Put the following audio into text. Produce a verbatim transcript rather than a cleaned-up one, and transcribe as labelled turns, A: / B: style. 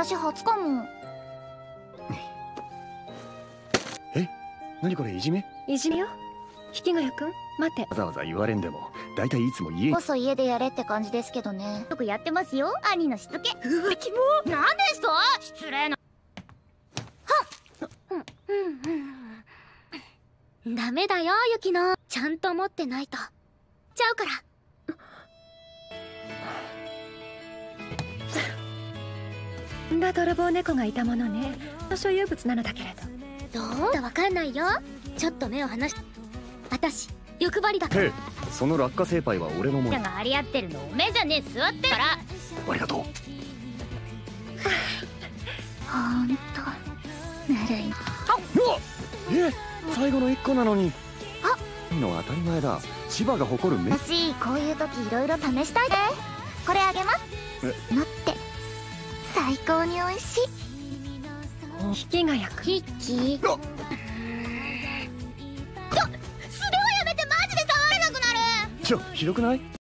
A: 私初かも。
B: え、何これ、いじめ？
C: いじめよ。引きがやくん、待て。
B: わざわざ言われんでも、だいたいいつも家
A: こそ家でやれって感じですけどね。
D: よくやってますよ、兄のしつけ。
C: うわ、キモ。
D: なんですと失礼な。はっ、ダメだよユキノ、ちゃんと持ってないとちゃうから。
C: んだ泥棒猫がいたものね。所有物なのだけれ
D: どどうだわかんないよ。ちょっと目を離し、私欲張りだから。
B: へえ、その落花生パイは俺のもの。
D: が張り合ってるのおめえじゃねえ、座ってから。
B: ありがとう。
A: ほんとぬるい。
B: うわっ、え、最後の一個なのに。あの当たり前だ。千葉が誇るメス。
A: 私こういう時いろいろ試したいで。これあげます。のって最高に美味しい。
C: 引きがやくん。
D: ヒッキー、ちょ、素手はやめて、マジで触れなくなる。
B: ちょ、ひどくない？